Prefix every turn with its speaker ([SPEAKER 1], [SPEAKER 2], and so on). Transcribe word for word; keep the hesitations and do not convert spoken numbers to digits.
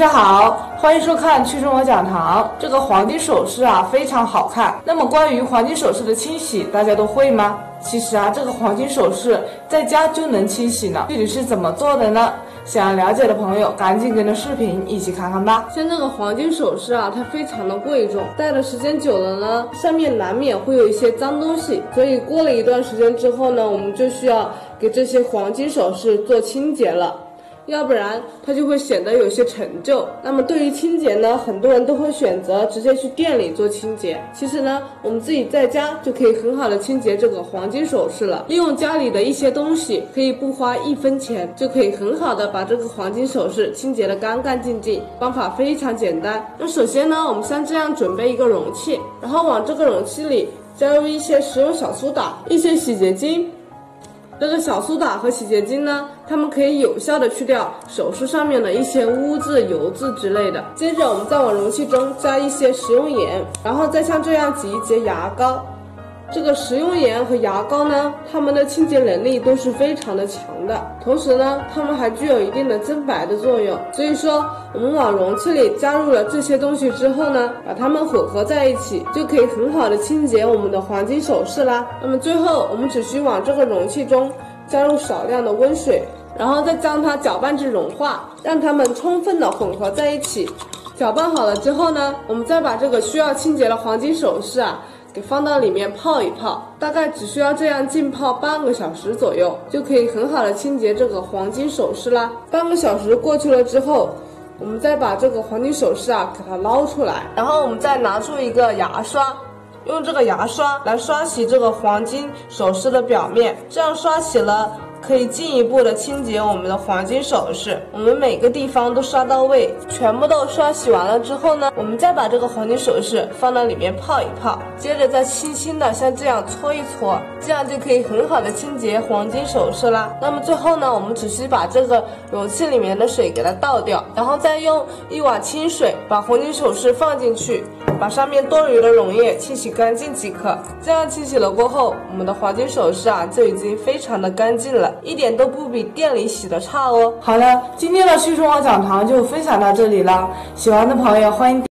[SPEAKER 1] 家好，欢迎收看趣生活讲堂。这个黄金首饰啊非常好看。那么关于黄金首饰的清洗，大家都会吗？其实啊，这个黄金首饰在家就能清洗呢。具体是怎么做的呢？想要了解的朋友，赶紧跟着视频一起看看吧。
[SPEAKER 2] 像这个黄金首饰啊，它非常的贵重，戴的时间久了呢，上面难免会有一些脏东西，所以过了一段时间之后呢，我们就需要给这些黄金首饰做清洁了。要不然它就会显得有些陈旧。那么对于清洁呢，很多人都会选择直接去店里做清洁。其实呢，我们自己在家就可以很好的清洁这个黄金首饰了。利用家里的一些东西，可以不花一分钱，就可以很好的把这个黄金首饰清洁的干干净净。方法非常简单。那首先呢，我们像这样准备一个容器，然后往这个容器里加入一些食用小苏打、一些洗洁精。这个小苏打和洗洁精呢，它们可以有效的去掉首饰上面的一些污渍、油渍之类的。接着我们再往容器中加一些食用盐，然后再像这样挤一节牙膏。这个食用盐和牙膏呢，它们的清洁能力都是非常的强的，同时呢，它们还具有一定的增白的作用。所以说，我们往容器里加入了这些东西之后呢，把它们混合在一起，就可以很好的清洁我们的黄金首饰啦。那么最后，我们只需往这个容器中加入少量的温水，然后再将它搅拌至融化，让它们充分的混合在一起。搅拌好了之后呢，我们再把这个需要清洁的黄金首饰啊给放到里面泡一泡，大概只需要这样浸泡半个小时左右，就可以很好的清洁这个黄金首饰啦。半个小时过去了之后，我们再把这个黄金首饰啊给它捞出来，然后我们再拿出一个牙刷，用这个牙刷来刷洗这个黄金首饰的表面，这样刷洗了可以进一步的清洁我们的黄金首饰。我们每个地方都刷到位，全部都刷洗完了之后呢，我们再把这个黄金首饰放到里面泡一泡，接着再轻轻的像这样搓一搓，这样就可以很好的清洁黄金首饰啦。那么最后呢，我们只需把这个容器里面的水给它倒掉，然后再用一碗清水把黄金首饰放进去，把上面多余的溶液清洗干净即可。这样清洗了过后，我们的黄金首饰啊就已经非常的干净了，一点都不比店里洗的差哦。
[SPEAKER 1] 好了，今天的趣生活讲堂就分享到这里了，喜欢的朋友欢迎